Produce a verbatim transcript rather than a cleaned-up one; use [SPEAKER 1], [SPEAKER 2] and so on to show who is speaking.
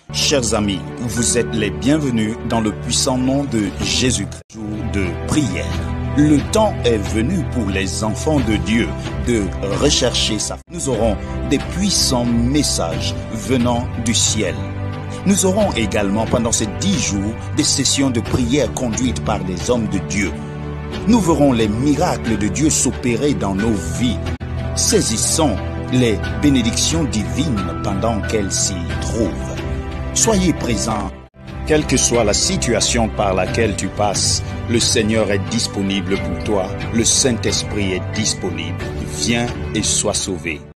[SPEAKER 1] Chers amis, vous êtes les bienvenus dans le puissant nom de Jésus-Christ. Jour de prière. Le temps est venu pour les enfants de Dieu de rechercher sa. Nous aurons des puissants messages venant du ciel. Nous aurons également pendant ces dix jours des sessions de prière conduites par des hommes de Dieu. Nous verrons les miracles de Dieu s'opérer dans nos vies. Saisissons les bénédictions divines pendant qu'elles s'y trouvent. Soyez présents. Quelle que soit la situation par laquelle tu passes, le Seigneur est disponible pour toi. Le Saint-Esprit est disponible. Viens et sois sauvé.